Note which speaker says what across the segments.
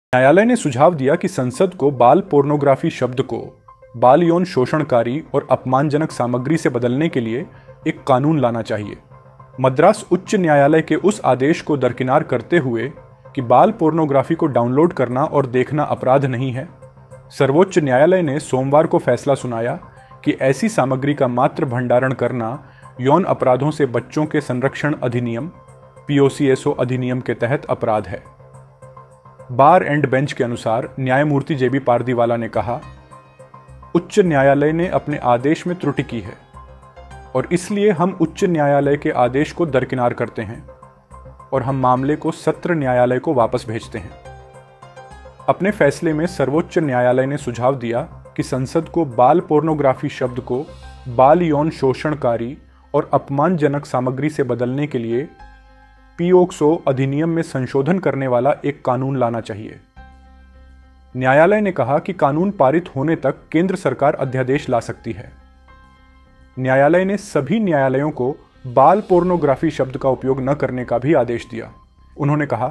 Speaker 1: न्यायालय ने सुझाव दिया कि संसद को बाल पोर्नोग्राफी शब्द को बाल यौन शोषणकारी और अपमानजनक सामग्री से बदलने के लिए एक कानून लाना चाहिए। मद्रास उच्च न्यायालय के उस आदेश को दरकिनार करते हुए कि बाल पोर्नोग्राफी को डाउनलोड करना और देखना अपराध नहीं है, सर्वोच्च न्यायालय ने सोमवार को फैसला सुनाया कि ऐसी सामग्री का मात्र भंडारण करना यौन अपराधों से बच्चों के संरक्षण अधिनियम POCSO अधिनियम के तहत अपराध है। बार एंड बेंच के अनुसार न्यायमूर्ति JB पारदीवाला ने कहा, उच्च न्यायालय ने अपने आदेश में त्रुटि की है और इसलिए हम उच्च न्यायालय के आदेश को दरकिनार करते हैं और हम मामले को सत्र न्यायालय को वापस भेजते हैं। अपने फैसले में सर्वोच्च न्यायालय ने सुझाव दिया कि संसद को बाल पोर्नोग्राफी शब्द को बाल यौन शोषणकारी और अपमानजनक सामग्री से बदलने के लिए POCSO अधिनियम में संशोधन करने वाला एक कानून लाना चाहिए। न्यायालय ने कहा कि कानून पारित होने तक केंद्र सरकार अध्यादेश ला सकती है। न्यायालय ने सभी न्यायालयों को बाल पोर्नोग्राफी शब्द का उपयोग न करने का भी आदेश दिया। उन्होंने कहा,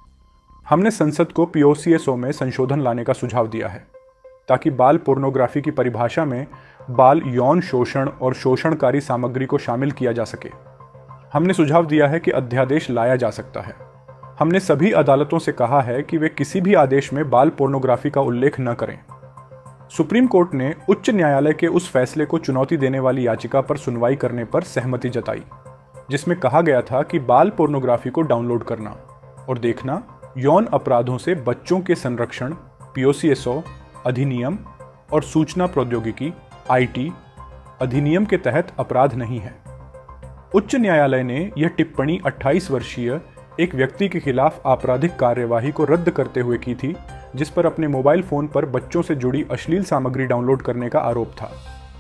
Speaker 1: हमने संसद को POCSO में संशोधन लाने का सुझाव दिया है ताकि बाल पोर्नोग्राफी की परिभाषा में बाल यौन शोषण और शोषणकारी सामग्री को शामिल किया जा सके। हमने सुझाव दिया है कि अध्यादेश लाया जा सकता है। हमने सभी अदालतों से कहा है कि वे किसी भी आदेश में बाल पोर्नोग्राफी का उल्लेख न करें। सुप्रीम कोर्ट ने उच्च न्यायालय के उस फैसले को चुनौती देने वाली याचिका पर सुनवाई करने पर सहमति जताई, जिसमें कहा गया था कि बाल पोर्नोग्राफी को डाउनलोड करना और देखना यौन अपराधों से बच्चों के संरक्षण POCSO अधिनियम और सूचना प्रौद्योगिकी IT अधिनियम के तहत अपराध नहीं है। उच्च न्यायालय ने यह टिप्पणी 28 वर्षीय एक व्यक्ति के खिलाफ आपराधिक कार्यवाही को रद्द करते हुए की थी, जिस पर अपने मोबाइल फोन पर बच्चों से जुड़ी अश्लील सामग्री डाउनलोड करने का आरोप था।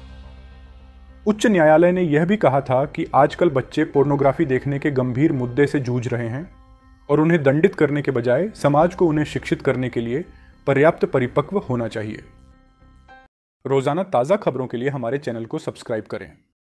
Speaker 1: उच्च न्यायालय ने यह भी कहा था कि आजकल बच्चे पोर्नोग्राफी देखने के गंभीर मुद्दे से जूझ रहे हैं और उन्हें दंडित करने के बजाय समाज को उन्हें शिक्षित करने के लिए पर्याप्त परिपक्व होना चाहिए। रोजाना ताज़ा खबरों के लिए हमारे चैनल को सब्सक्राइब करें।